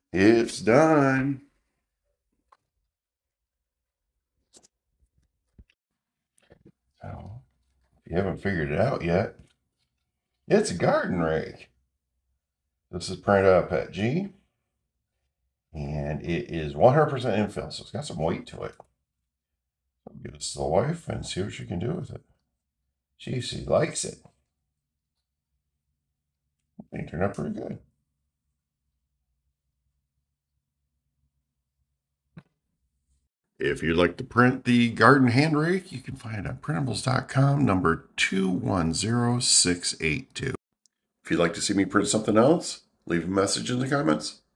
It's done. So, if you haven't figured it out yet, it's a garden rake. This is printed up at G, and it is 100% infill, so it's got some weight to it. I'll give this to the wife and see what she can do with it. She likes it. They turned out pretty good. If you'd like to print the garden hand rake, you can find it on printables.com, number 210682. If you'd like to see me print something else, leave a message in the comments.